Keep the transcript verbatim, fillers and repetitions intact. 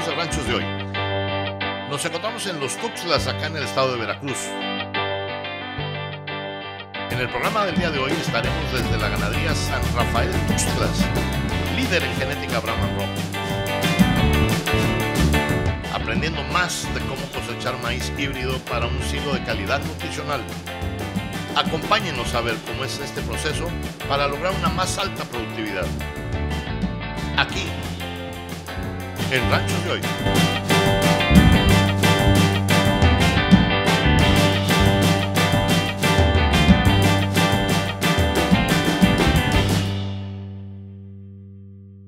a Ranchos de Hoy. Nos encontramos en Los Tuxtlas, acá en el estado de Veracruz. En el programa del día de hoy estaremos desde la ganadería San Rafael Tuxtlas, líder en genética Brahman Rojo, aprendiendo más de cómo cosechar maíz híbrido para un siglo de calidad nutricional. Acompáñenos a ver cómo es este proceso para lograr una más alta productividad. Aquí, en Ranchos de Hoy.